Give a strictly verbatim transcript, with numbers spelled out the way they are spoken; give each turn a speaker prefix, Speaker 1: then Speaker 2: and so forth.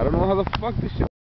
Speaker 1: I don't know how the fuck this shit